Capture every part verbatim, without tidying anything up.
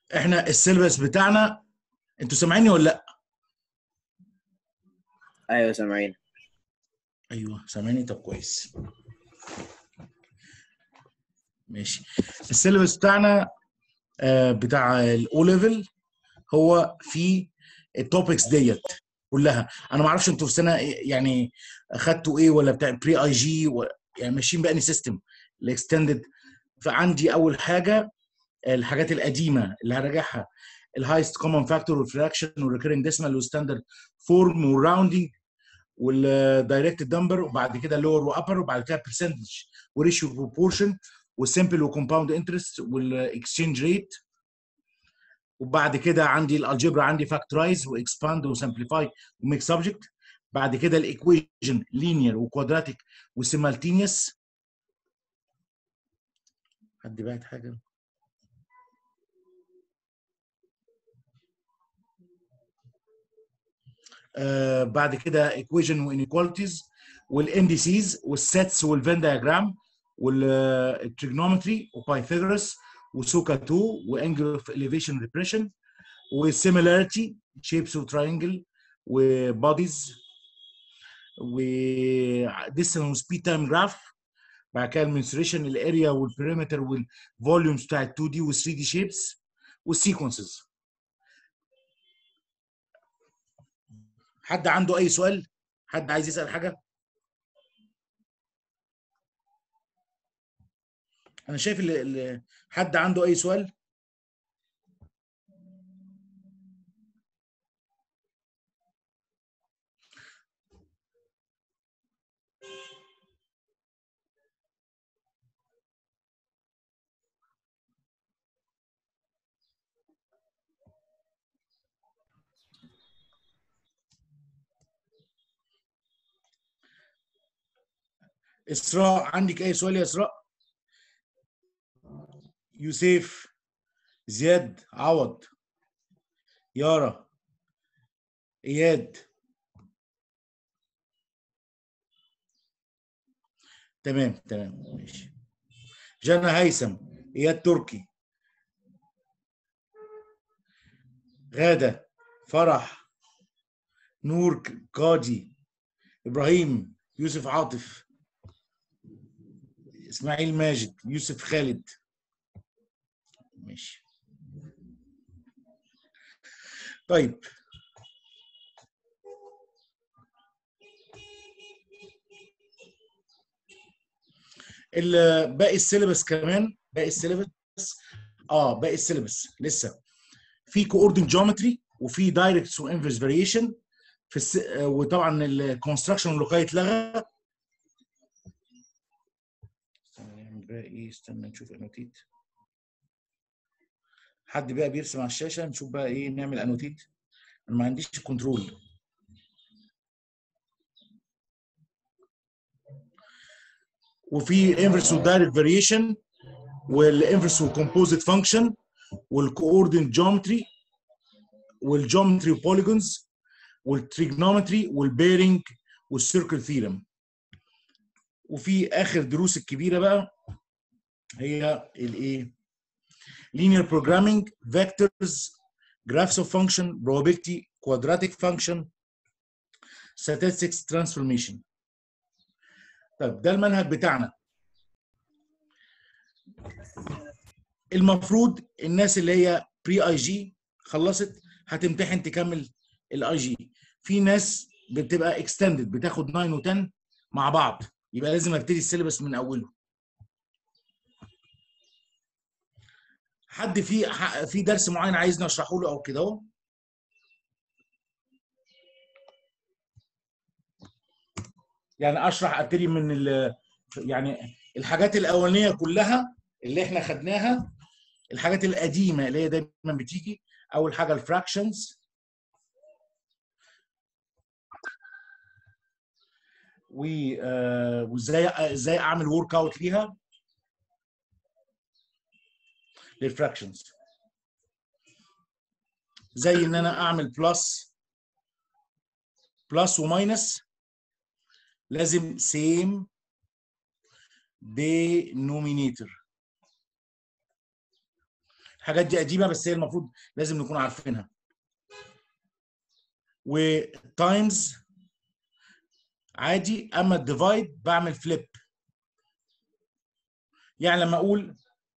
احنا السيلبس بتاعنا، انتوا سامعيني ولا لا؟ ايوه سامعين. ايوه سامعيني، طب كويس. ماشي. السيلبس بتاعنا آه بتاع الاو ليفل هو في التوبكس ديت كلها. انا ما اعرفش انتوا في سنه يعني اخدتوا ايه، ولا بتاع بري اي جي و... يعني ماشيين باني سيستم الاكستندد. فعندي اول حاجه الحاجات القديمه اللي هراجعها: الهايست كومن فاكتور والفراكشن والريكيرنج ديسمال والستاندرد فورم والراوندنج والدايركت نمبر، وبعد كده لور وابر، وبعد كده برسنتج وريشيو بروبورشن والسمبل وكومباوند انترست والاكسشينج ريت. وبعد كده عندي الالجبرا، عندي فاكتورايز واكسباند وسمبليفاي وميك سبجكت. بعد كده الايكويشن لينير وكوادراتيك وسيمالتينيوس. حد بعت حاجه؟ آه بعد كده ايكويشن وانيكواليتيز والانديسيز والسيتس والفين دايجرام والتريجنومتري وبايثاغورس وسوكا اتنين وانجل اوف اليفيشن ريبريشن والسيميلاريتي شيبس وتراينجل وبوديز وديستنس وسبيد تايم جراف. بعد كده المنسوريشن الاريا والبريمتر والفوليومز بتاع ال تو دي وال ثري دي شيبس والسيكونسز. حد عنده اي سؤال؟ حد عايز يسال حاجه؟ انا شايف اللي اللي حد عنده اي سؤال؟ اسراء، عندك اي سؤال يا اسراء؟ يوسف، زياد، عوض، يارا، اياد. تمام تمام ماشي. جنى هيثم، اياد تركي، غاده، فرح، نور قاضي، ابراهيم، يوسف عاطف، اسماعيل ماجد، يوسف خالد. ماشي. طيب باقي السيلبس كمان، باقي السيلبس اه باقي السيلبس لسه في كوردينت جيومتري وفي دايركت وانفرس فاريشن في الس... وطبعا الكونستراكشن واللوكايه اتلغى. استنى بقى ايه، استنى نشوف انوتيت. حد بقى بيرسم على الشاشه، نشوف بقى ايه، نعمل انوتيت. انا ما عنديش كنترول. وفي انفرس ودايركت فاريشن والانفرس وكومبوزيت فانكشن والكوردينت جيومتري والجيومتري بوليجونز والتريجنومتري والبيرنج والسيركل ثيرم. وفي اخر دروس الكبيره بقى هي الايه، linear programming, vectors, graphs of function, probability, quadratic function, statistics, transformation. طيب ده المنهج بتاعنا. المفروض الناس اللي هي بري اي جي خلصت هتمتحن تكمل الاي جي. في ناس بتبقى اكستندد بتاخد تسعة و10 مع بعض، يبقى لازم ابتدي السيلبس من اوله. حد في في درس معين عايزني اشرحه له او كده اهو؟ يعني اشرح ابتدي من ال يعني الحاجات الاولانيه كلها اللي احنا خدناها، الحاجات القديمه اللي هي دايما بتيجي. اول حاجه الفراكشنز، وازاي ازاي اعمل ورك اوت ليها للفراكشنز، زي ان انا اعمل بلس بلس وماينس، لازم سيم denominator. الحاجات دي قديمه بس هي المفروض لازم نكون عارفينها. وتايمز عادي، اما الديفايد بعمل فليب. يعني لما اقول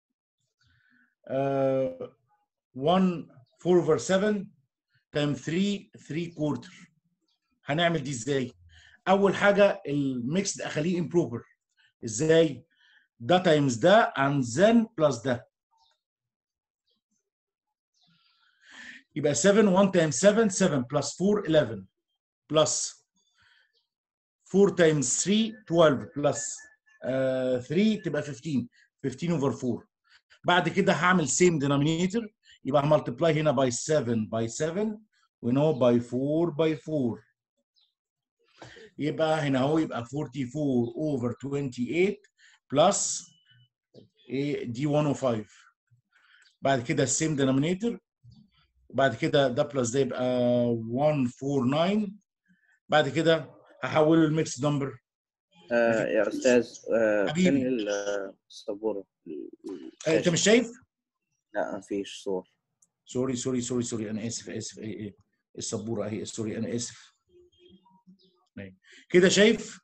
uh, one four over seven times three three quarter، هنعمل دي ازاي؟ اول حاجه الميكس اخليه امبروبر. ازاي؟ ده تايمز ده and then بلس ده، يبقى seven one times seven seven plus four eleven plus four times three twelve plus uh, three تبقى fifteen fifteen over four. بعد كده هعمل same denominator، يبقى multiply هنا by seven by seven وهنا هو by four by four، يبقى هنا هو يبقى forty-four over twenty-eight plus دي one oh five. بعد كده same denominator، وبعد كده ده بلس ده يبقى one forty-nine. بعد كده هحوله الميكس نمبر. آه يا استاذ، آه فين حبيبي السبوره؟ آه، انت مش شايف؟ لا مفيش صور. سوري سوري سوري سوري انا اسف اسف ايه ايه السبوره اهي، سوري انا اسف. كده شايف؟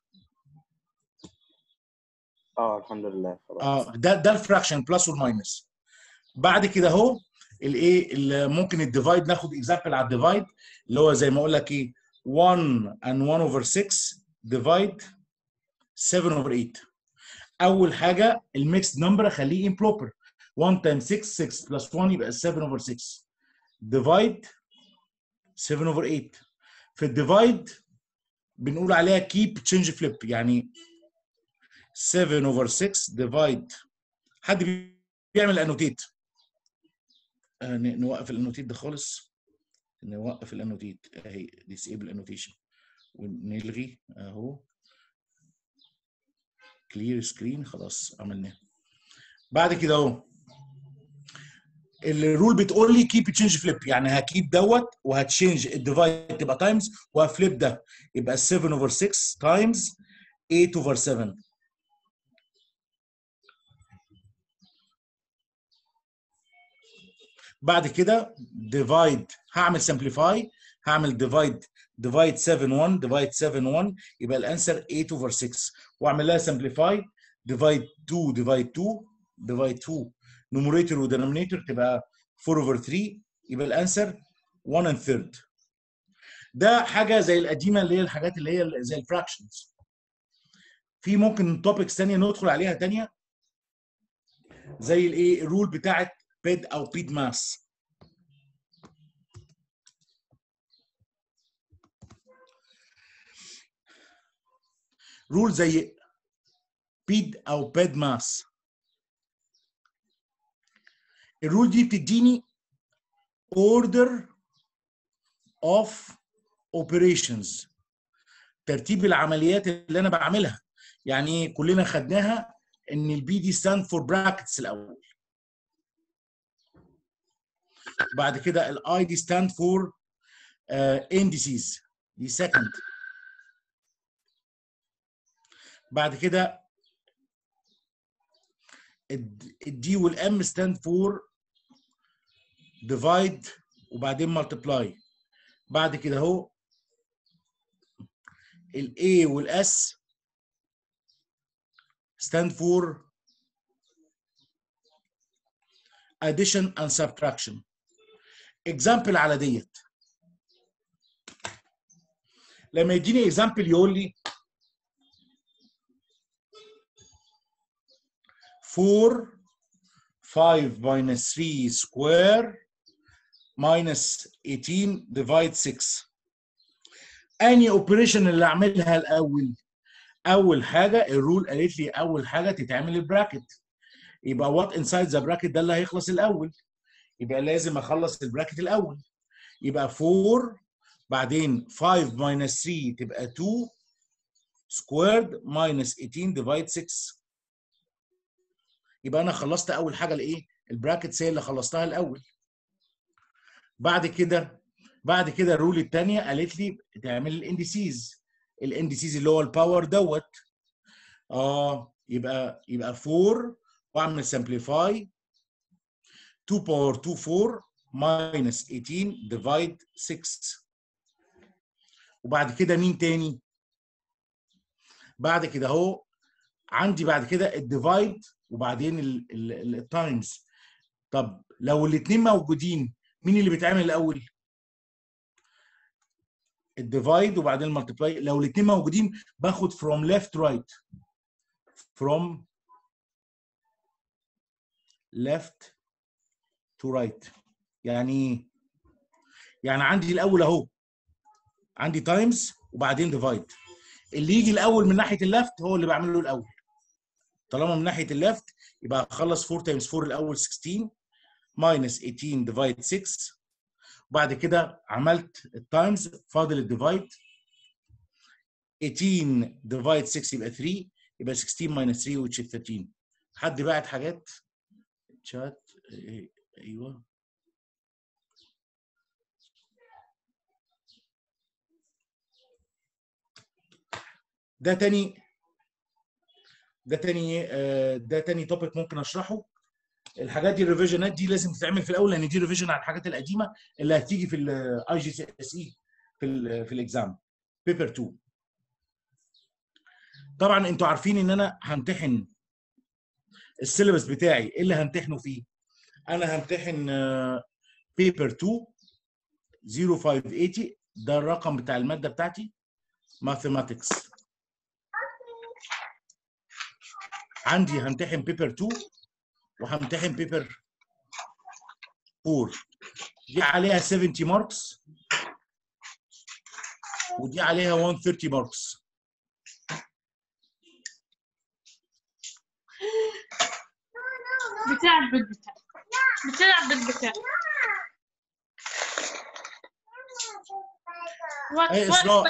اه الحمد لله خلاص. اه ده ده الفراكشن بلس والماينس. بعد كده اهو الايه ممكن الديفايد، ناخد اكزامبل على الديفايد اللي هو زي ما اقول لك ايه one and one over six divide seven over eight. اول حاجه الميكس نمبر اخليه امبروبر، one times six six plus one يبقى seven over six divide seven over eight. في الديفايد بنقول عليها keep change flip، يعني seven over six divide. حد بيعمل انوتيت؟ آه نوقف الانوتيت ده خالص، نوقف الانوتيت اهي disable annotation ونلغي اهو كلير سكرين، خلاص عملناه. بعد كده اهو الرول بتقول لي كيب تشينج فليب، يعني هكيب دوت وهتشينج الديفايد تبقى تايمز وهفليب ده، يبقى seven over six تايمز eight over seven. بعد كده ديفايد هعمل سمبليفاي، هعمل ديفايد ديفايد seven one ديفايد seven one يبقى الانسر eight over six، واعمل لها سمبليفاي ديفايد two ديفايد two ديفايد two نوميريتور ودينومينيتور تبقى four over three يبقى الانسر one and third. ده حاجه زي القديمه اللي هي الحاجات اللي هي زي الفراكشنز. في ممكن توبكس ثانيه ندخل عليها ثانيه زي الايه الرول بتاعت بيد او بيد ماس. رول زي بيد او بيد ماس. الرول دي بتديني order of operations، ترتيب العمليات اللي انا بعملها. يعني كلنا خدناها ان البي دي stand for brackets الاول، بعد كده الاي دي stand for uh, indices دي second، بعد كده الدي والام stand for divide وبعدين multiply، بعد كده اهو الاي والاس stand for addition and subtraction. example على ديت، لما يديني example يقول لي four five minus three square minus eighteen divide six. اني اوبريشن اللي اعملها الاول؟ اول حاجه الرول قالت لي اول حاجه تتعمل البراكت، يبقى وات انسايد ذا براكت ده اللي هيخلص الاول، يبقى لازم اخلص البراكت الاول. يبقى four بعدين five minus three تبقى two squared minus eighteen divide six. يبقى انا خلصت اول حاجه الايه البراكتس هي اللي خلصتها الاول. بعد كده بعد كده الرول الثانيه قالت لي تعمل الاندسيز، الاندسيز اللي هو الباور دوت اه يبقى يبقى four واعمل سمبليفاي two باور two four minus eighteen divide six. وبعد كده مين تاني؟ بعد كده اهو عندي بعد كده الديفايد وبعدين التايمز. طب لو الاثنين موجودين مين اللي بيتعمل الاول؟ الديفايد وبعدين المالتيبلاي. لو الاثنين موجودين باخد from left right from left to right. يعني ايه؟ يعني عندي الاول اهو عندي تايمز وبعدين ديفايد. اللي يجي الاول من ناحيه الليفت هو اللي بعمله الاول. طالما من ناحيه الليفت يبقى هخلص four times four الاول sixteen minus eighteen divide six. وبعد كده عملت التايمز فاضل الديفايد. eighteen divide six يبقى three يبقى sixteen minus three which is thirteen. حد بعت حاجات؟ شات ايوه ده تاني ده تاني ده تاني توبيك ممكن اشرحه. الحاجات دي الريفيجنات دي لازم تتعمل في الاول لان دي ريفيجن على الحاجات القديمه اللي هتيجي في الاي جي سي اس اي في ال في الاكزام بيبر اتنين. طبعا انتوا عارفين ان انا همتحن السيلبس بتاعي. ايه اللي همتحنه فيه؟ انا همتحن بيبر اتنين صفر خمسة ثمانين ده الرقم بتاع الماده بتاعتي ماثيماتكس. عندي همتحن بيبر اتنين وهمتحن بيبر أربعة. دي عليها سبعين ماركس ودي عليها مية وثلاثين ماركس. بتلعب بالبتاع بتلعب بالبتاع ايه اسراء؟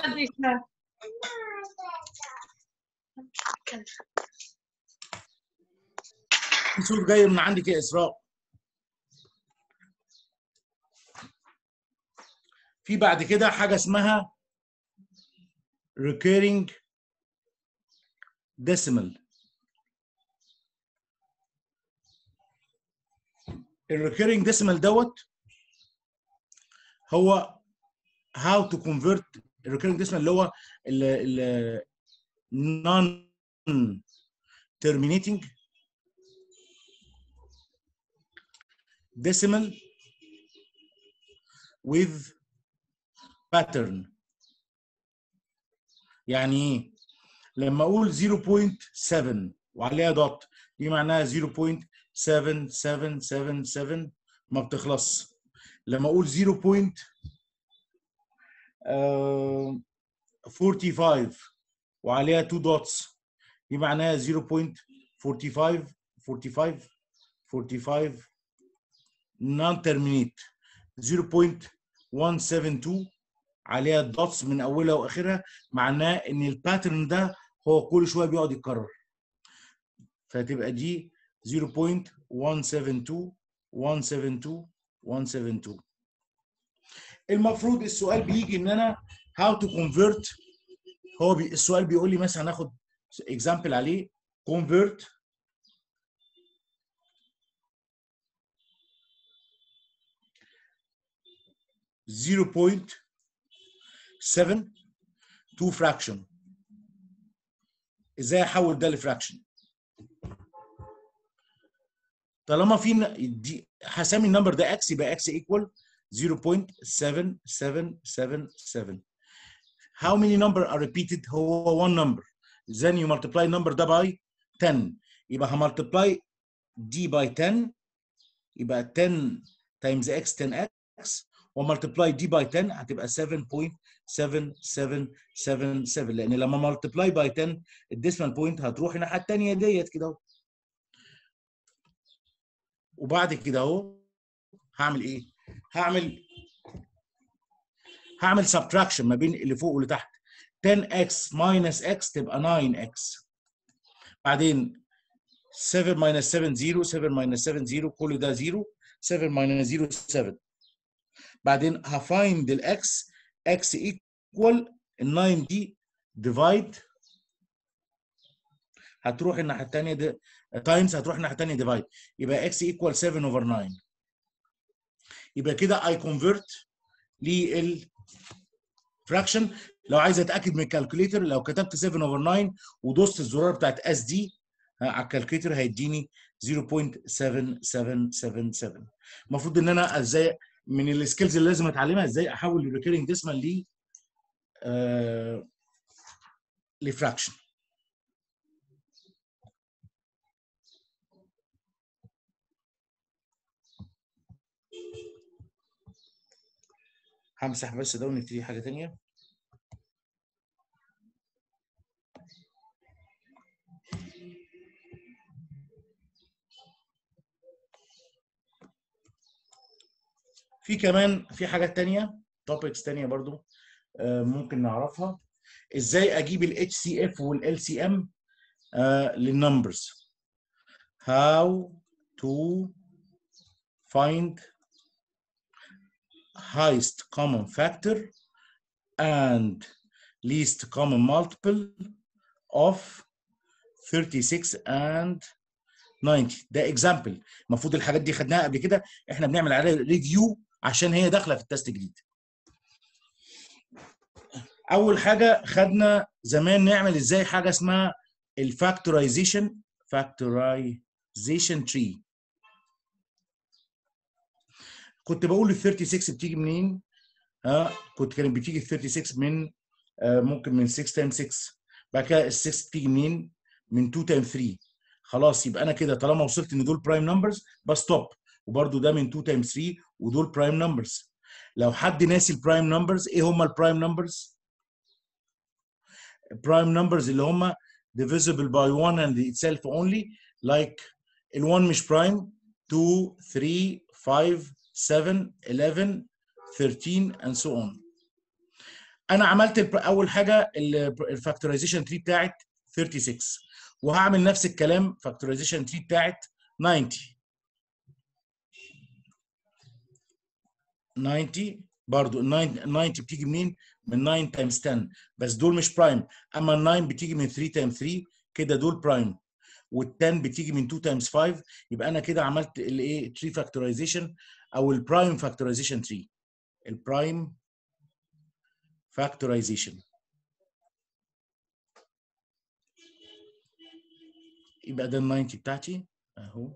في صوت جاي من عندك يا اسراء. في بعد كده حاجه اسمها recurring decimal. الريكيرنج decimal دوت هو how to convert الريكيرنج decimal اللي هو ال non terminating decimal with pattern. يعني ايه؟ لما اقول zero point seven وعليها دوت دي معناها zero point seven seven seven seven ما بتخلص. لما اقول zero point forty-five وعليها two dots دي معناها zero point forty-five forty-five forty-five non terminate. zero point one seven two عليها الدوتس من اولها واخرها معناه ان الباترن ده هو كل شويه بيقعد يتكرر. فتبقى دي zero point one seven two one seven two one seven two. المفروض السؤال بيجي ان انا how to convert. هو بي السؤال بيقول لي مثلا هناخد اكزامبل عليه convert zero point seven to fraction. ازاي احول ده لفراكشن؟ طالما في دي هسمي النمبر ده اكس يبقى اكس ايكوال zero point seven seven seven seven. How many number are repeated؟ هو one number. Then you multiply number ده by ten. يبقى همultiply دي by ten يبقى ten times x ten x ومultiply دي by ten هتبقى seven point seven seven seven seven لان لما multiply by ten الديسمال بوينت هتروح الناحيه الثانيه ديت كده اهو. وبعد كده اهو هعمل ايه؟ هعمل هعمل subtraction ما بين اللي فوق واللي تحت. ten x minus x تبقى nine x. بعدين seven minus seven zero seven minus seven zero كل ده zero seven minus zero seven. بعدين هفايند الاكس x equal ال nine دي divide هتروح الناحيه الثانيه دي تايمز هتروح الناحيه الثانيه divide يبقى x equal seven over nine. يبقى كده اي كونفرت للفراكشن. لو عايز اتاكد من الكالكوليتر، لو كتبت سبعة اوفر تسعة ودوست الزرار بتاعت اس دي على الكالكوليتر هيديني صفر فاصلة سبعة سبعة سبعة سبعة. المفروض ان انا ازاي من السكيلز اللي لازم اتعلمها ازاي احول الريكيرنج ديسمال ل آه لفراكشن. همسح بس ده ونبتدي حاجه ثانيه. في كمان في حاجات تانية، توبكس تانية برضو ممكن نعرفها. ازاي اجيب ال H C F وال L C M للنمبرز. How to find highest common factor and least common multiple of thirty-six and ninety. ده اكزامبل، المفروض الحاجات دي خدناها قبل كده، احنا بنعمل عليها ريفيو عشان هي داخله في التست الجديد. اول حاجه خدنا زمان نعمل ازاي حاجه اسمها الفاكتورايزيشن فاكتورايزيشن تري. كنت بقول ال ستة وثلاثين بتيجي منين؟ ها كنت كانت بتيجي ال ستة وثلاثين من آه ممكن من ستة تايم ستة. بعد كده ال ستة بتيجي منين؟ من اتنين تايم تلاتة. خلاص يبقى انا كده طالما وصلت ان دول برايم نمبرز بستوب، وبرده ده من اتنين تايم تلاتة ودول برايم نمبرز. لو حد ناسي البرايم نمبرز، ايه هم البرايم نمبرز؟ prime numbers اللي هم divisible by one and itself only, like ال one مش prime two three five seven eleven thirteen and so on. انا عملت اول حاجه الفاكتورايزيشن تري بتاعت ستة وثلاثين، وهعمل نفس الكلام فاكتورايزيشن تري بتاعت تسعين. تسعين برضو ال تسعين بتيجي منين؟ من تسعة تايمز عشرة، بس دول مش برايم. اما ال تسعة بتيجي من تلاتة تايمز تلاتة، كده دول برايم. وال عشرة بتيجي من اتنين تايمز خمسة، يبقى انا كده عملت الايه تري فاكتورايزيشن او البرايم فاكتورايزيشن تري. البرايم فاكتورايزيشن يبقى ده ال تسعين بتاعتي اهو.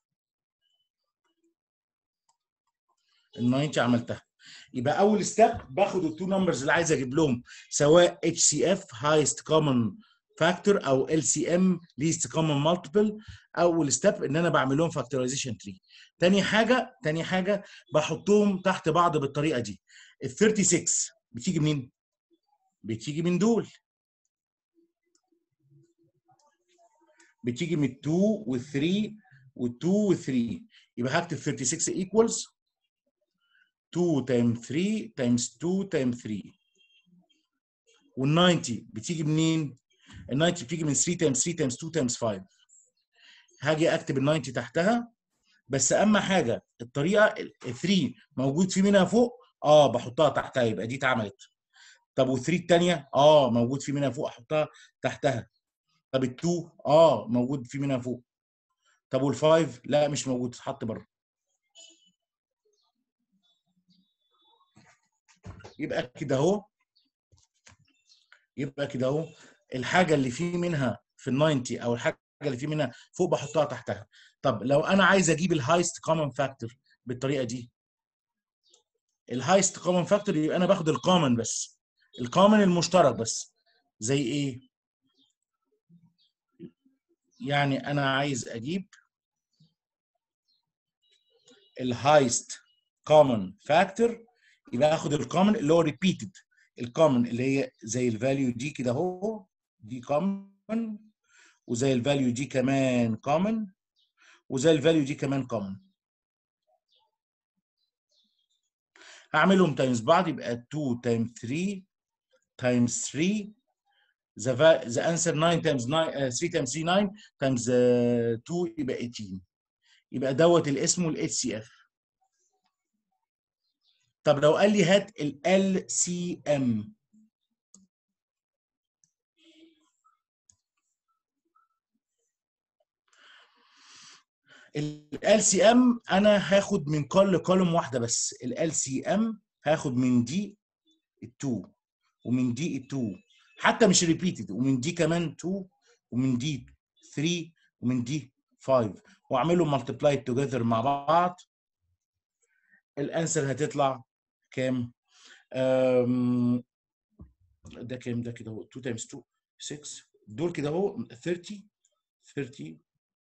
ال تسعين عملتها. يبقى اول ستيب باخد التو نمبرز اللي عايز اجيب لهم سواء اتش سي اف highest common factor او ال سي ام least common multiple. اول ستيب ان انا بعمل لهم فاكتورايزيشن تري. تاني حاجه تاني حاجه بحطهم تحت بعض بالطريقه دي. ال ستة وثلاثين بتيجي منين؟ بتيجي من دول، بتيجي من اتنين وال تلاتة وال2 وال تلاتة. يبقى هكتب ستة وثلاثين equals اتنين تايم تلاتة تايمز اتنين تايم تلاتة. وال تسعين بتيجي منين؟ ال تسعين بتيجي من تلاتة تايمز تلاتة تايمز اتنين تايمز خمسة. هاجي اكتب ال تسعين تحتها، بس اهم حاجه الطريقه ال تلاتة موجود في منها فوق، اه بحطها تحتها، يبقى دي اتعملت. طب وال تلاتة الثانيه اه موجود في منها فوق، احطها تحتها. طب ال اتنين اه موجود في منها فوق. طب وال خمسة لا مش موجود، اتحط بره. يبقى كده اهو يبقى كده اهو الحاجه اللي في منها في ال تسعين او الحاجه اللي في منها فوق بحطها تحتها. طب لو انا عايز اجيب الهايست كومن فاكتور بالطريقه دي، الهايست كومن فاكتور يبقى انا باخد الكومن بس، الكومن المشترك بس. زي ايه؟ يعني انا عايز اجيب الهايست كومن فاكتور، يبقى اخد الكومن اللي هو ريبيتد، الكومن اللي هي زي الفاليو دي كده اهو، دي كومن، وزي الفاليو دي كمان كومن، وزي الفاليو دي كمان كومن. هعملهم تايمز بعض يبقى اتنين تايمز تلاتة تايمز تلاتة. the the answer nine times nine uh, three times three nine times uh, two يبقى تمنتاشر. يبقى دوت اللي اسمه ال اتش سي اف. طب لو قال لي هات ال ال سي ام، ال سي ام انا هاخد من كل كولوم واحده بس. ال سي ام هاخد من دي اتنين ومن دي اتنين، حتى مش ريبيتد، ومن دي كمان اتنين ومن دي تلاتة ومن دي خمسة، واعملهم مالتيبلاي توجذر مع بعض. الانسر هتطلع كام؟ أم... ده كام؟ ده كده اهو اتنين تايمز اتنين ستة، دول كده اهو تلاتين تلاتين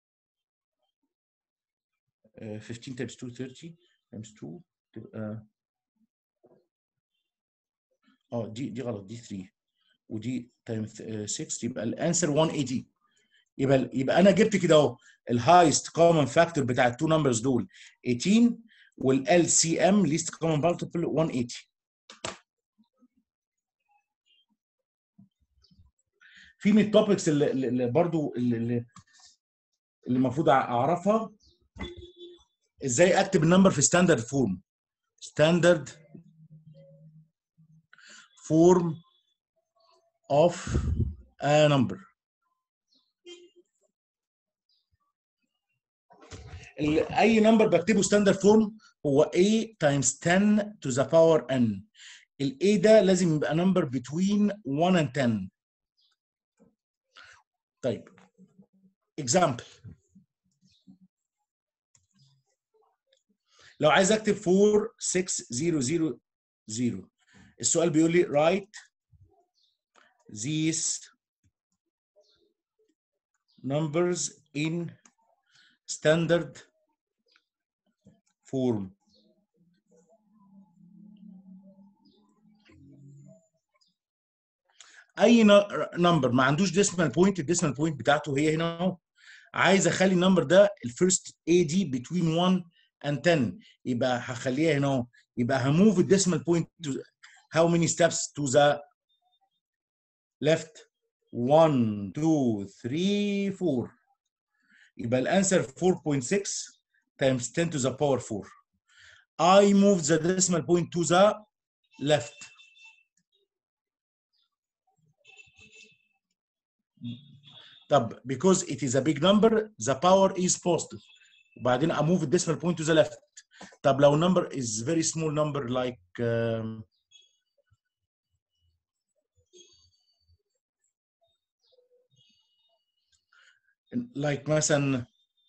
uh, خمستاشر تايمز اتنين تلاتين تايمز اتنين تبقى اه دي دي غلط، دي تلاتة ودي تايمز ستة، يبقى الانسر مية وتمانين. يبقى يبقى انا جبت كده اهو الهايست كومن فاكتور بتاع التو نمبرز دول تمنتاشر، والال سي ام ليست كومن مالتيبل مية وتمانين. في من التوبكس اللي, اللي برضو اللي, اللي المفروض اعرفها، ازاي اكتب النمبر في ستاندرد فورم. ستاندرد فورم اوف ا نمبر. اي نمبر بكتبه ستاندرد فورم هو a times ten to the power n. ال a ده لازم يبقى نمبر between one and ten. طيب example، لو عايز اكتب أربعة ستة صفر صفر صفر، السؤال بيقول لي write these numbers in standard form. اي نمبر ما عندوش ديسمال بوينت، الديسمال بوينت بتاعته هي هنا اهو. عايز اخلي النمبر ده الفيرست اي دي between one and ten، يبقى هخليها هنا اهو. يبقى هموف الديسمال بوينت how many steps to the left؟ one two three four. يبقى الانسر four point six times ten to the power four. I move the decimal point to the left. طب because it is a big number the power is positive، وبعدين I move the decimal point to the left. طب لو number is very small number like um, like مثلا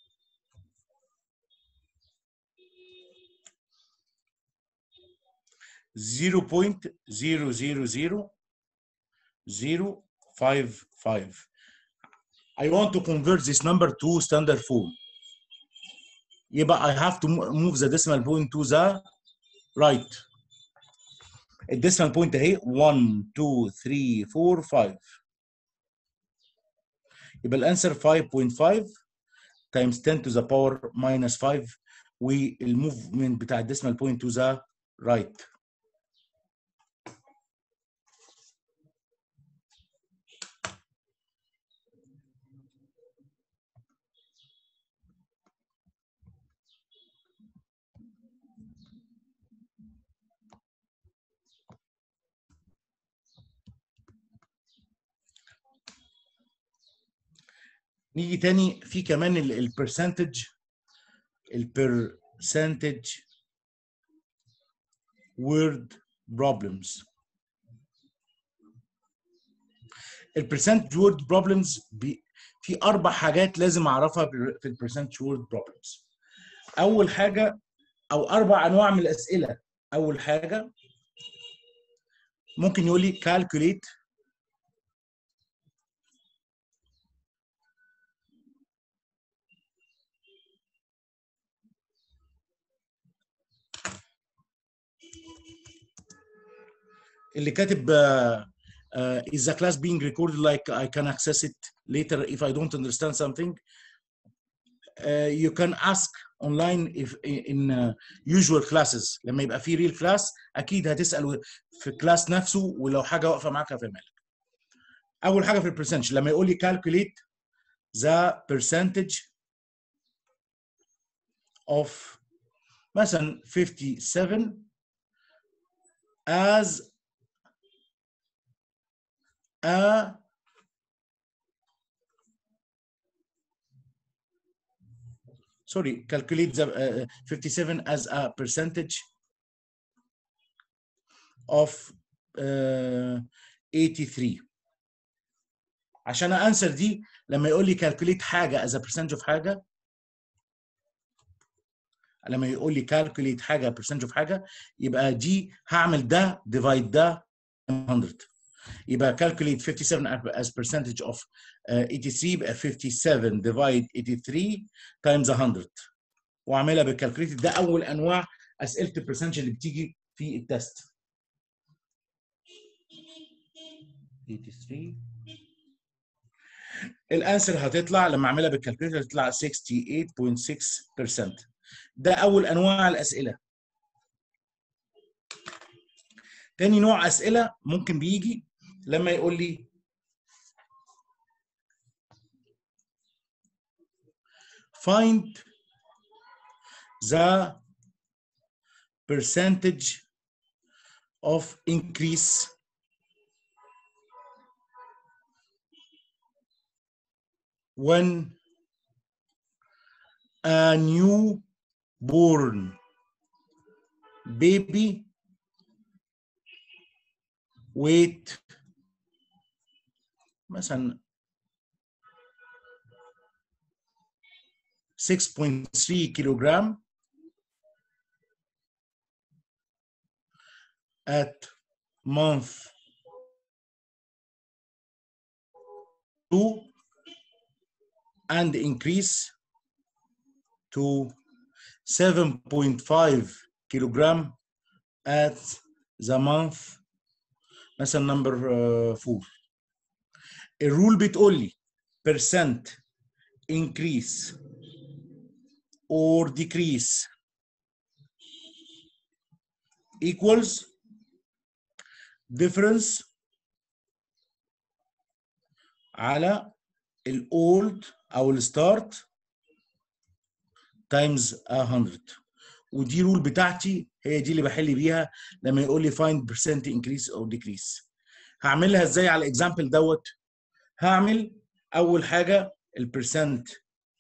zero point zero zero zero zero five five. I want to convert this number to standard form. يبقى I have to move the decimal point to the right. الديسمال بوينت اهي one two three four five. يبقى الانسر five point five times ten to the power minus five، والموفمنت بتاع الديسمال بوينت to the right. نيجي تاني في كمان البرسنتج البرسنتج word problems. البرسنتج word problems في اربع حاجات لازم اعرفها في البرسنتج word problems. اول حاجه، او اربع انواع من الاسئله. اول حاجه ممكن يقول لي calculate اللي كاتب uh, uh, is the class being recorded like I can access it later if I don't understand something. Uh, you can ask online if in uh, usual classes. لما يبقى في real class اكيد هتسال في الكلاس نفسه، ولو حاجه واقفه معاك هفهمها لك. اول حاجه في البرسنتج لما يقول لي calculate the percentage of مثلا fifty-seven as a sorry, calculate the uh, fifty-seven as a percentage of uh, eighty-three. عشان انسر دي لما يقول لي calculate حاجه as a percentage of حاجه، لما يقول لي calculate حاجه percentage of حاجه، يبقى دي هعمل ده divide ده مية. يبقى calculate fifty-seven as percentage of uh, eighty-three، يبقى fifty-seven divide eighty-three times one hundred، واعملها بالكالكوليتر. ده اول انواع اسئله البرسنتج اللي بتيجي في التست. eighty-three الانسر هتطلع لما اعملها بالكالكوليتر هتطلع sixty-eight point six percent. ده اول انواع الاسئله. تاني نوع اسئله ممكن بيجي لما يقول لي find the percentage of increase when a newborn baby weight مثلا six point three kilogram at month two and increase to seven point five kilogram at the month مثلا number uh, four. الرول بتقول لي percent increase or decrease equals difference على الاولد او الستارت times one hundred. ودي رول بتاعتي هي دي اللي بحل بيها لما يقول لي find percent increase or decrease. هعملها ازاي على الاكزامبل دوت؟ هعمل اول حاجه البرسنت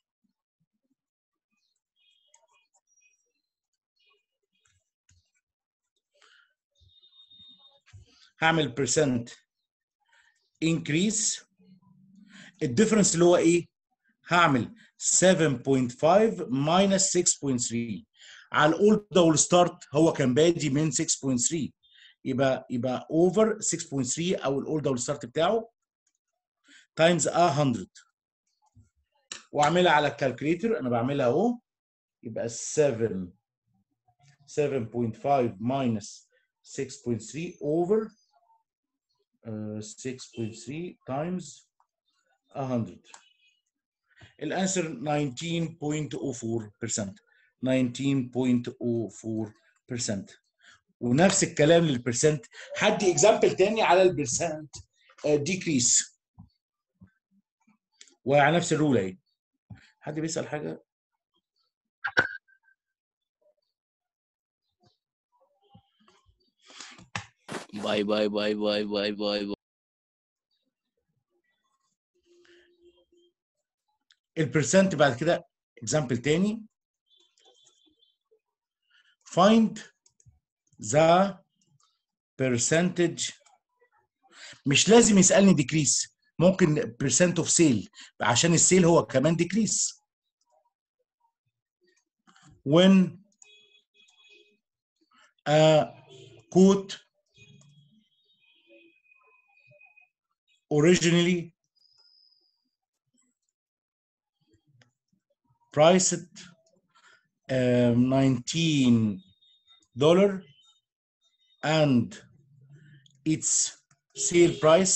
هعمل percent increase. الديفرنس اللي هو ايه؟ هعمل seven point five minus six point three. على الاولد والستارت هو كان بادي من six point three، يبقى يبقى over six point three او الاولد والستارت بتاعه times one hundred، واعملها على الكالكوليتر. انا بعملها اهو، يبقى seven seven point five minus six point three over uh, six point three times one hundred. الانسر nineteen point zero four percent. nineteen point zero four percent. ونفس الكلام للبرسنت. هدي اكزامبل تاني على البرسنت ديكريس وعلى نفس الرول اهي. حد بيسأل حاجه؟ باي باي باي باي باي باي. البرسنت بعد كده اكزامبل تاني. find the percentage. مش لازم يسألني decrease، ممكن percent of sale عشان السيل هو كمان decrease. when a quote originally priced um, nineteen dollars and its sale price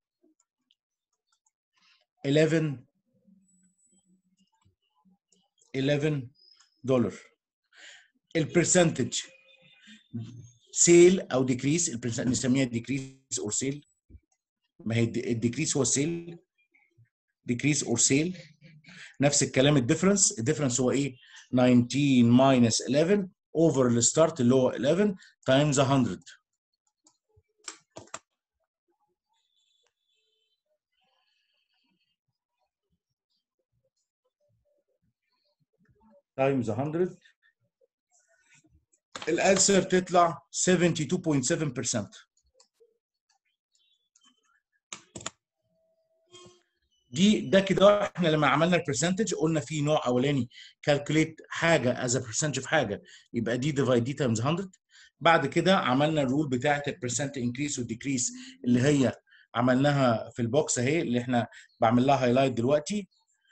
eleven dollars. البرسنتج سيل او ديكريس، البرسنتج نسميها ديكريس اور سيل. ما هي الديكريس هو السيل، ديكريس اور سيل. نفس الكلام الديفرنس، الديفرنس هو ايه؟ nineteen minus eleven over الستارت اللي هو eleven times one hundred. تايمز مية الانسر تطلع سبعة وسبعين فاصلة سبعة بالمية. دي ده كده احنا لما عملنا البرسنتج قلنا في نوع اولاني كالكوليت حاجه از برسنتج في حاجه يبقى دي ديفايد دي تايمز مية. بعد كده عملنا الرول بتاعه البرسنت انكريس والديكريس اللي هي عملناها في البوكس اهي اللي احنا بعمل لها هايلايت دلوقتي.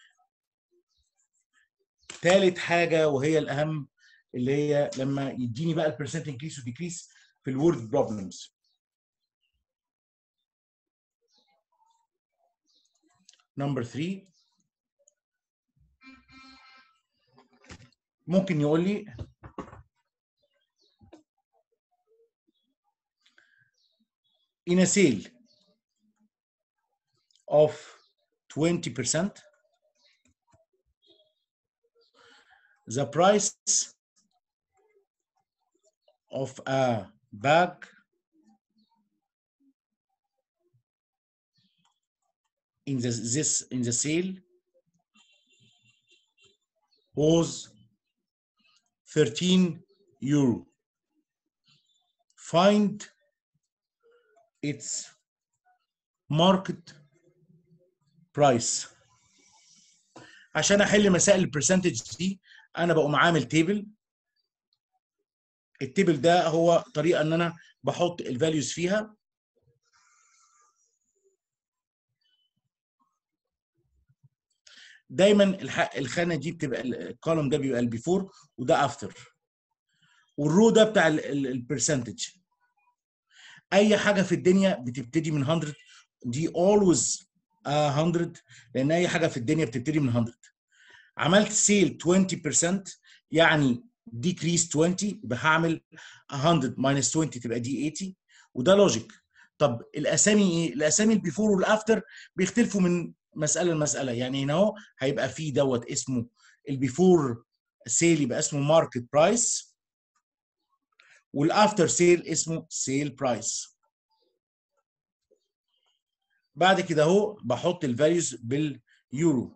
ثالث حاجه وهي الاهم اللي هي لما يديني بقى البرسنت انكريس وديكريس في الورد بروبلمز. نمبر ثلاثة ممكن يقول لي in a sale of twenty percent the price of a bag in the this in the sale was thirteen euro. Find its market price. عشان احل مسائل البرسنتج دي انا بقوم عامل تيبل. التيبل ده هو طريقه ان انا بحط الفاليوز فيها. دايما الخانه دي بتبقى الكولوم ده بيبقى البيفور وده افتر، والرو ده بتاع البرسنتج. اي حاجه في الدنيا بتبتدي من مية، دي always مية لان اي حاجه في الدنيا بتبتدي من مية. عملت سيل عشرين بالمية يعني decrease عشرين يبقى هعمل مية minus عشرين تبقى دي ثمانين وده لوجيك. طب الاسامي ايه؟ الاسامي البيفور والافتر بيختلفوا من مساله لمساله. يعني هنا اهو هيبقى في دوت اسمه البيفور سيل يبقى اسمه ماركت برايس، والافتر سيل اسمه سيل برايس. بعد كده اهو بحط الفاليوز باليورو.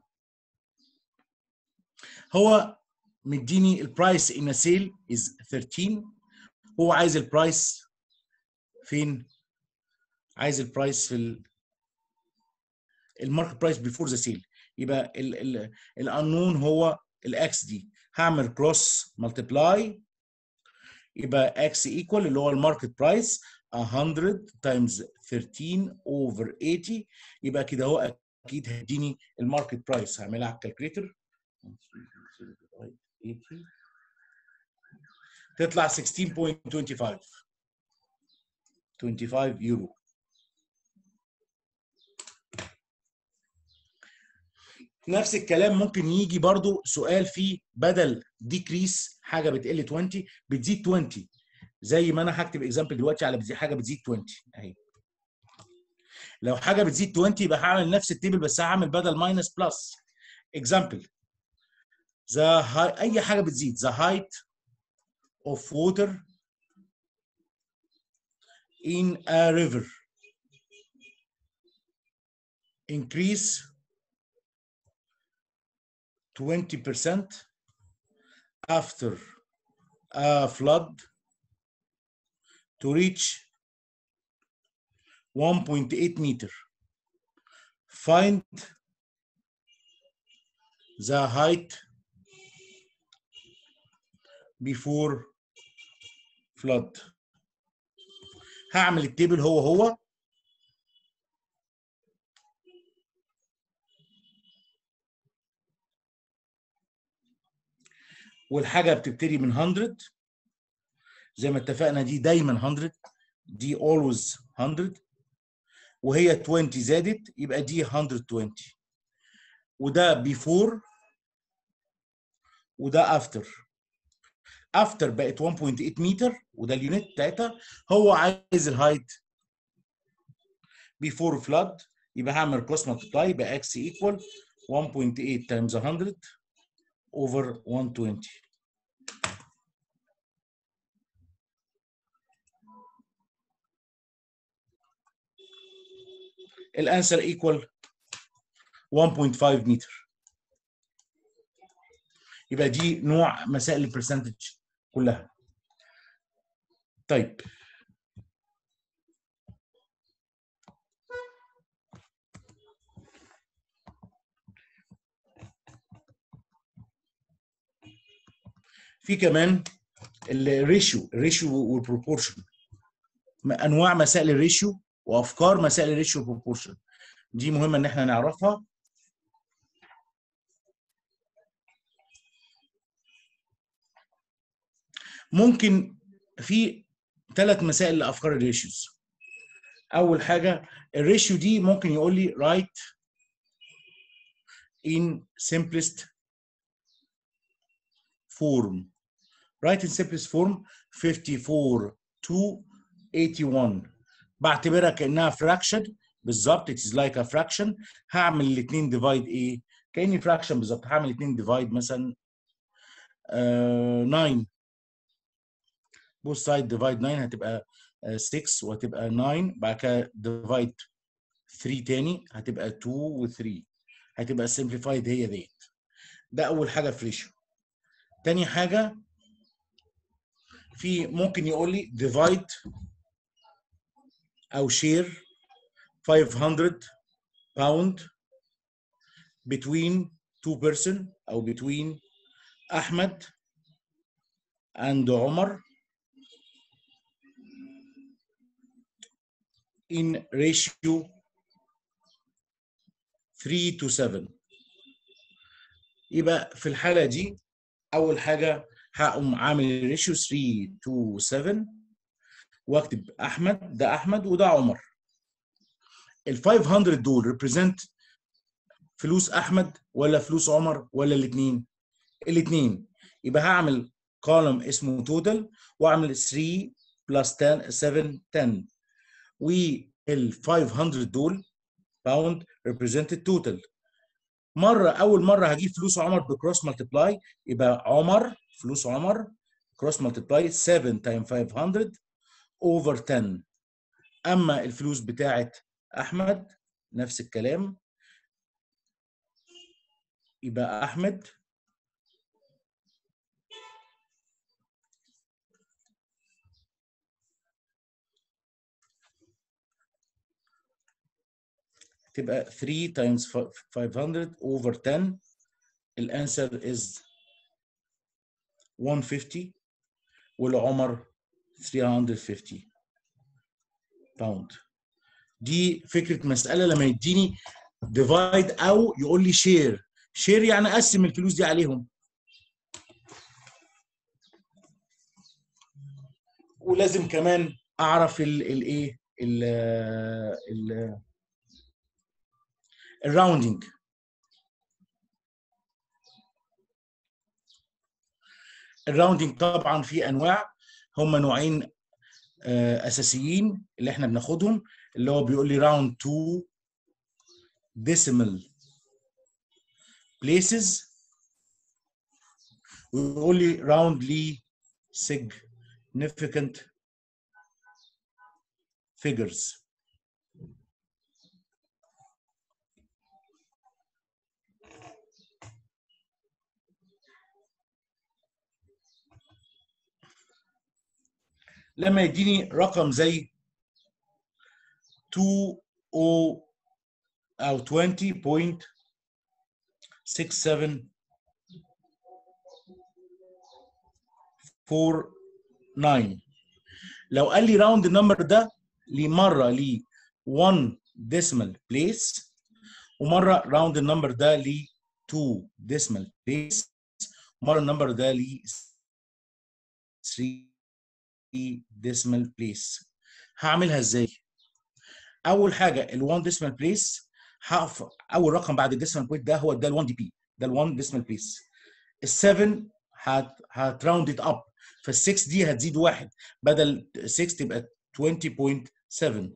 هو مديني البرايس ان سيل از ثلاثة عشر. هو عايز البرايس فين؟ عايز البرايس في الماركت برايس بيفور ذا سيل. يبقى الانون هو الاكس دي. هعمل كروس ملتبلاي يبقى اكس ايكوال اللي هو الماركت برايس مية تايمز ثلاثة عشر اوفر ثمانين. يبقى كده هو اكيد هيديني الماركت برايس. هعملها على الكالكوليتر تطلع ستاشر فاصلة خمسة وعشرين خمسة وعشرين يورو. نفس الكلام ممكن يجي برضو سؤال فيه بدل ديكريس حاجه بتقل عشرين بتزيد عشرين، زي ما انا هكتب اكزامبل دلوقتي على بتزيد حاجه بتزيد عشرين اهي. لو حاجه بتزيد عشرين يبقى هعمل نفس التيبل بس هعمل بدل ماينس بلس. اكزامبل ذا اي حاجه بتزيد ذا هايت اوف ووتر in a river increase twenty percent after a flood to reach one point eight meter. Find the height before flood. هعمل التيبل هو هو والحاجه بتبتدي من مية زي ما اتفقنا. دي دايما مية، دي always مية، وهي عشرين زادت يبقى دي مية وعشرين، وده بيفور وده افتر. افتر بقت واحد فاصلة تمانية متر وده اليونت بتاعتها. هو عايز الهايت بيفور فلاد يبقى هعمل كروس مالتبلاي يبقى اكس ايكوال واحد فاصلة تمانية تايمز مية اوفر مية وعشرين. الانسر ايكوال واحد فاصلة خمسة متر. يبقى دي نوع مسائل البرسنتج كلها. طيب في كمان الريشيو الريشيو والبروبورشن، انواع مسائل الريشيو وافكار مسائل الريشيو والبروبورشن، دي مهمه ان احنا نعرفها. ممكن في ثلاث مسائل لافكار الريشيوز. اول حاجه الريشيو دي ممكن يقول لي write in simplest form. write in simplest form fifty-four to eighty-one، بعتبرها كانها fraction بالظبط. it is like a fraction. هعمل الاثنين ديفايد ايه؟ كاني fraction بالظبط. هعمل اثنين ديفايد مثلا uh, nine. both side divide nine هتبقى six وهتبقى nine. بعد كده divide three تاني هتبقى two و three، هتبقى simplified هي ديت. ده أول حاجة في ريشيو. تاني حاجة في ممكن يقول لي divide أو share five hundred pound between two person أو between أحمد and عمر in ratio three to seven. يبقى في الحالة دي أول حاجة هقوم عامل ريشيو three to seven واكتب أحمد، ده أحمد وده عمر. ال five hundred دول represent فلوس أحمد ولا فلوس عمر ولا الاتنين؟ الاتنين. يبقى هعمل column اسمه total وأعمل three plus ten seven ten، وال five hundred دول pound represent التوتال. مره اول مره هجيب فلوس عمر بكروس مالتيبلاي، يبقى عمر فلوس عمر كروس مالتيبلاي seven times five hundred over ten. اما الفلوس بتاعت احمد نفس الكلام، يبقى احمد تبقى three times five hundred over ten. الانسر is one fifty والعمر three hundred fifty باوند. دي فكره مساله لما يديني ديفايد او يقول لي شير. شير يعني اقسم الفلوس دي عليهم. ولازم كمان اعرف الايه ال الراوندنج. الراوندنج طبعا في انواع، هم نوعين اساسيين اللي احنا بناخدهم، اللي هو بيقول لي راوند to decimal places ويقول لي راوند لي significant figures. لما يديني رقم زي two او او twenty point six seven four nine، لو قال لي راوند النمبر ده لمره ل one decimal place ومره راوند النمبر ده ل two decimal place ومره النمبر ده ل three decimal place، هعملها ازاي؟ اول حاجه ال one decimal place هقف اول رقم بعد الديسمال بوينت ده هو ده ال one دي بي، ده ال one decimal place. ال seven هت هتراوند ات اب، فال six دي هتزيد واحد، بدل six تبقى twenty point seven.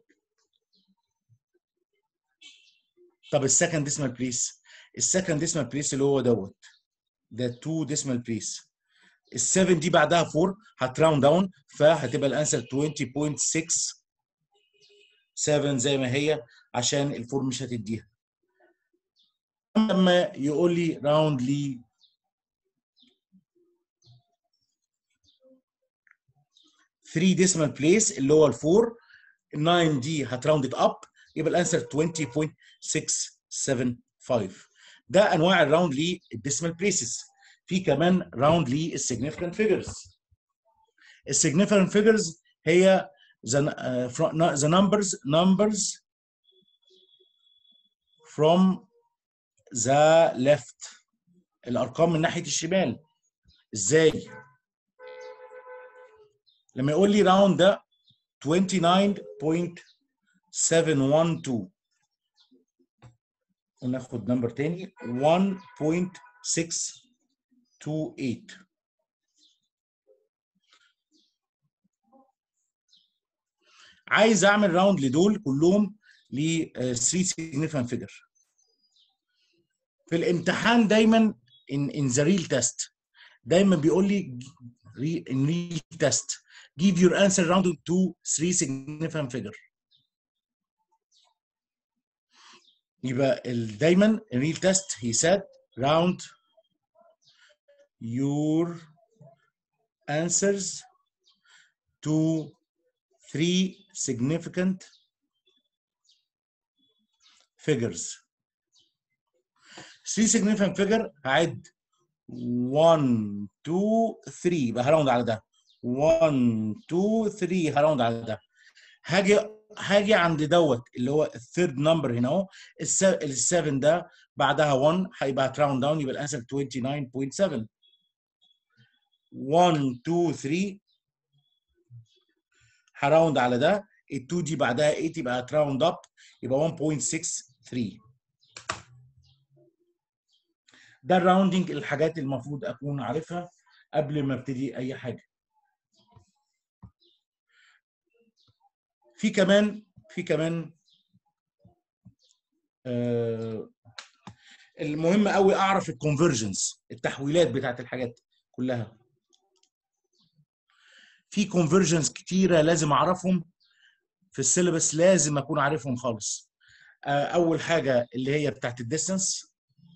طب السكند ديسمال بليس، السكند ديسمال بليس اللي هو دوت ده two decimal place. ال seven دي بعدها four هتراوند داون، فهتبقى الانسر twenty point six seven زي ما هي عشان الفور مش هتديها. لما يقول لي راوند لي ثري decimal place اللي هو ال four، ال nine دي هتراوند اب يبقى الانسر twenty point six seven five. ده انواع الراوند للديسمال بليسز. في كمان راوند للسيجنيفيكانت فيجرز. السيجنيفيكانت فيجرز هي the, uh, from, the numbers numbers from the left، الارقام من ناحيه الشمال. ازاي؟ لما يقول لي راوند ده twenty-nine point seven one two، وناخد نمبر تاني one point six two eight. عايز اعمل راوند لدول كلهم ل three significant figure. في الامتحان دايما in, in the real test دايما بيقول لي in real test give your answer rounded to three significant figure. يبقى دايما in real test he said round your answers to three significant figures. three significant figure هعد one two three يبقى هراوند على ده one two three هراوند على ده. هاجي هاجي عند دوت اللي هو الثيرد نمبر هنا اهو ال seven ده بعدها one هيبقى هتراوند داون يبقى الانسر twenty-nine point seven. one two three هراوند على ده ال two دي بعدها eight يبقى هتراوند اب يبقى one point six three. ده الراوندنج، الحاجات المفروض اكون عارفها قبل ما ابتدي اي حاجه. في كمان في كمان آه المهم قوي اعرف الكونفرجنز، التحويلات بتاعت الحاجات كلها. في كونفرجنز كتيره لازم اعرفهم في السيلبس، لازم اكون عارفهم خالص. آه اول حاجه اللي هي بتاعت الديستانس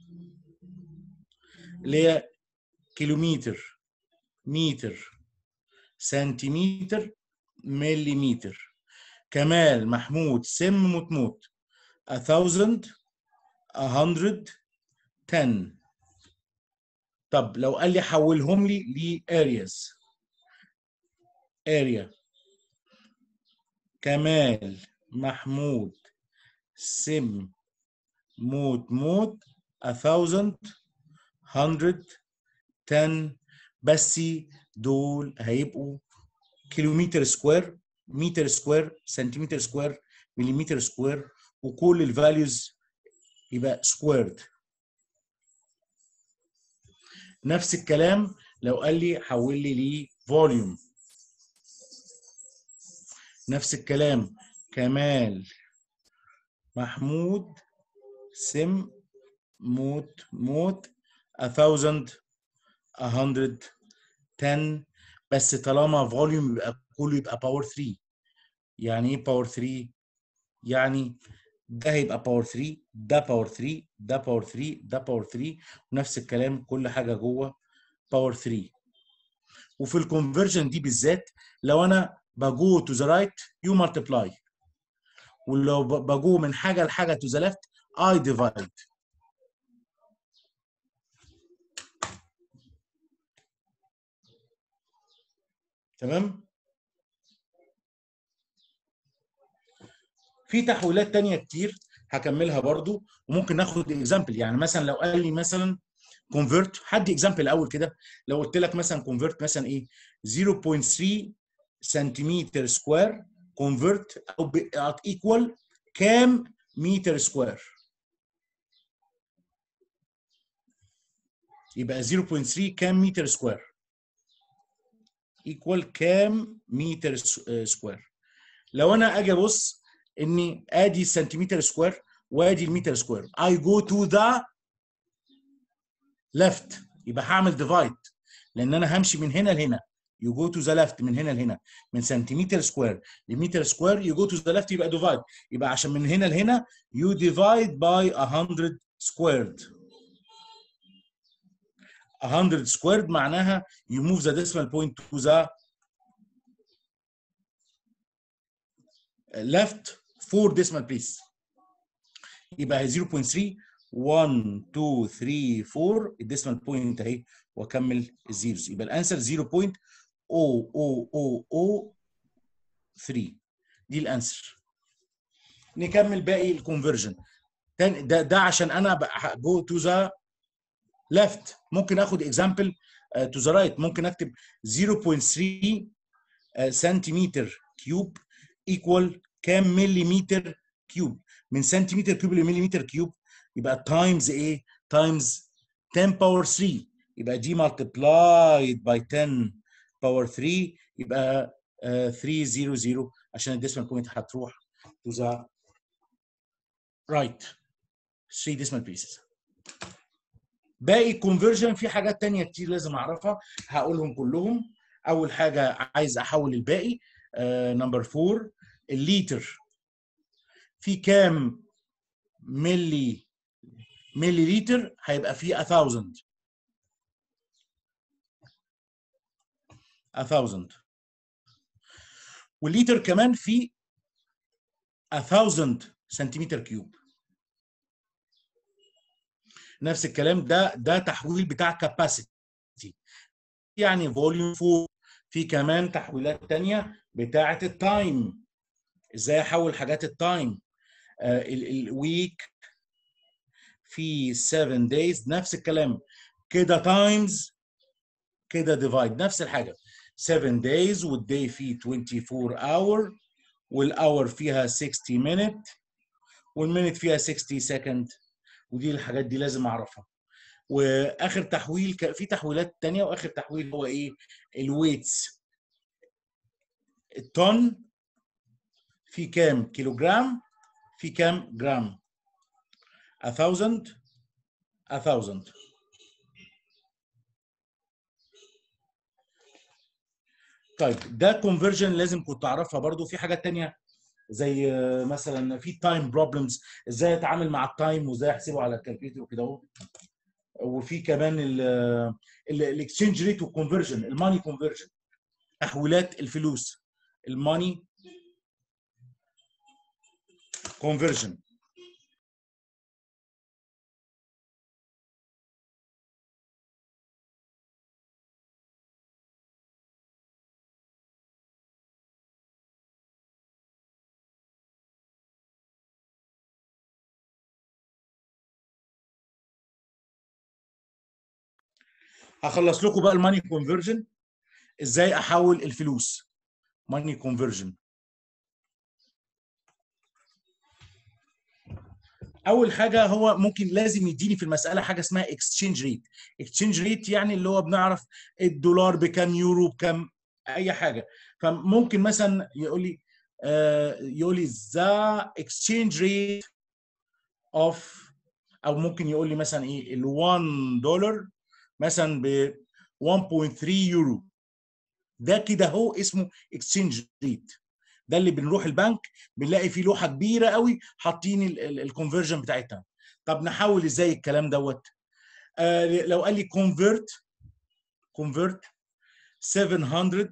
اللي هي كيلومتر، متر، سنتيمتر، مليمتر. كمال محمود سم متموت a thousand a hundred ten. طب لو قال لي حولهم لي ل areas area كمال محمود سم موت موت a thousand hundred ten، بس دول هيبقوا كيلومتر سكوير، متر سكوير، سنتيمتر سكوير، مليمتر سكوير، وكل الفاليوز يبقى سكويرد. نفس الكلام لو قال لي حول لي لفوليوم، نفس الكلام كمال محمود سم موت موت a thousand a hundred ten، بس طالما فوليوم يبقى كله يبقى باور three. يعني ايه باور three؟ يعني ده هيبقى باور three، ده باور three، ده باور three، ده باور three، ونفس الكلام كل حاجه جوه باور three. وفي الكونفرجن دي بالذات لو انا بجو تو ذا رايت يو مالتبلاي، ولو بجو من حاجه لحاجه تو ذا ليفت اي ديفايد. تمام؟ في تحويلات تانية كتير هكملها برضو، وممكن ناخد اكزامبل. يعني مثلا لو قال لي مثلا كونفرت، حد اكزامبل الاول كده. لو قلت لك مثلا كونفرت مثلا ايه zero point three سنتيمتر سكوير كونفرت او ايكوال كام متر سكوير؟ يبقى zero point three كام متر سكوير ايكوال كام متر سكوير. لو انا اجي ابص اني ادي السنتيمتر سكوير وادي المتر سكوير I go to the left، يبقى هعمل ديفايد، لان انا همشي من هنا لهنا. you go to the left من هنا لهنا، من سنتيمتر سكوير لمتر سكوير you go to the left يبقى ديفايد. يبقى عشان من هنا لهنا you divide by one hundred squared. one hundred squared معناها you move the decimal point to the left four decimal place. يبقى زيرو بوينت ثري واحد اتنين تلاتة اربعة الديسمال بوينت اهي واكمل الزيروز. يبقى الانسر زيرو بوينت زيرو زيرو زيرو زيرو ثري دي الانسر. نكمل باقي الكونفرجن. ده ده عشان انا جو تو ذا ليفت. ممكن اخد اكزامبل تو ذا رايت. ممكن اكتب زيرو بوينت ثري سنتيمتر كيوب ايكوال كام مليمتر كيوب. من سنتيمتر كيوب لمليمتر كيوب يبقى تايمز ايه؟ تايمز عشرة باور ثري. يبقى دي multiplied by عشرة باور ثري يبقى uh, ثلاثمية عشان الديسمال بوينت هتروح to the right three decimal places. باقي الكونفرجن في حاجات تانية كتير لازم اعرفها هقولهم كلهم. اول حاجه عايز احول الباقي نمبر uh, فور. الليتر في كام ملي ملي لتر؟ هيبقى في ألف. ألف. والليتر كمان في ألف سنتيمتر كيوب. نفس الكلام ده ده تحويل بتاع كاباسيتي يعني فوليوم فور. في كمان تحويلات تانية بتاعة التايم. ازاي احول حاجات التايم؟ الويك في سبعة دايز نفس الكلام كده تايمز كده ديفايد نفس الحاجه. سبعة دايز والداي فيه أربعة وعشرين اور والاور فيها ستين مينت والمينت فيها ستين سكند. ودي الحاجات دي لازم اعرفها. واخر تحويل في تحويلات تانية. واخر تحويل هو ايه؟ الويتس. الطن في كام كيلوغرام في كام جرام؟ ألف ألف. طيب ده كونفرجن لازم كنت تعرفها برضو. في حاجات تانية زي مثلا في تايم بروبلمز، ازاي اتعامل مع التايم وازاي احسبه على الكالكوليتر وكده اهو. وفي كمان الاكسشينج ريت والكونفرجن، الماني كونفرجن، تحويلات الفلوس، الماني كونفرجن. هخلص لكم بقى الماني كونفرجن، ازاي احول الفلوس. ماني كونفرجن اول حاجه هو ممكن لازم يديني في المساله حاجه اسمها اكسشينج ريت. اكسشينج ريت يعني اللي هو بنعرف الدولار بكام، يورو بكام، اي حاجه. فممكن مثلا يقول لي آه يقول لي ذا اكسشينج ريت اوف، او ممكن يقول لي مثلا ايه ال واحد دولار مثلا ب واحد فاصلة ثلاثة يورو. ده كده هو اسمه اكسشينج ريت. ده اللي بنروح البنك بنلاقي فيه لوحه كبيره قوي حاطين الكونفرجن بتاعتها. طب نحول ازاي الكلام دوت؟ آه لو قال لي كونفرت كونفرت سبعمية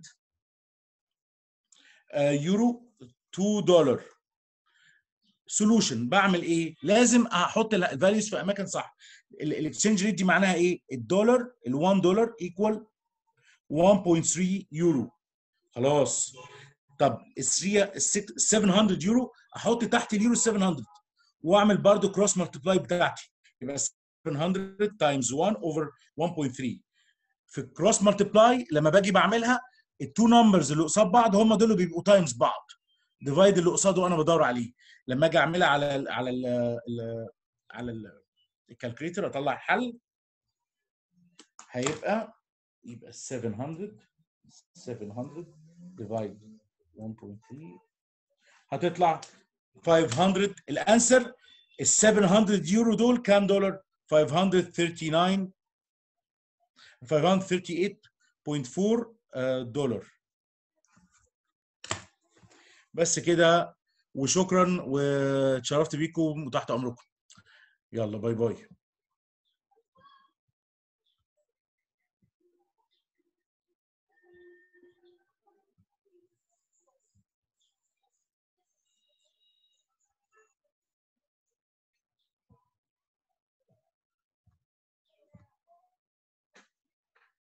آه يورو اتنين دولار. سولوشن بعمل ايه؟ لازم احط الفاليوز في اماكن صح. الاكسشينج ريت دي معناها ايه؟ الدولار ال واحد دولار ايكوال واحد فاصلة ثلاثة يورو. خلاص. طب ال سبعمية يورو احط تحت اليورو سبعمية واعمل برضو كروس مالتبلاي بتاعتي. يبقى سبعمية تايمز واحد اوفر واحد فاصلة ثلاثة. في الكروس مالتبلاي لما باجي بعملها التو نمبرز اللي قصاد بعض هم دول اللي بيبقوا تايمز بعض. ديفايد اللي قصاده انا بدور عليه. لما اجي اعملها على ال على ال على الكالكوليتر اطلع الحل هيبقى يبقى سبعمية سبعمية ديفايد واحد فاصلة ثلاثة هتطلع خمسمية. الانسر ال سبعمية يورو دول كام دولار؟ خمسمية وتسعة وثلاثين خمسمية وثلاثة وثلاثين فاصلة أربعة دولار. بس كده وشكرا واتشرفت بيكم وتحت امركم. يلا باي باي.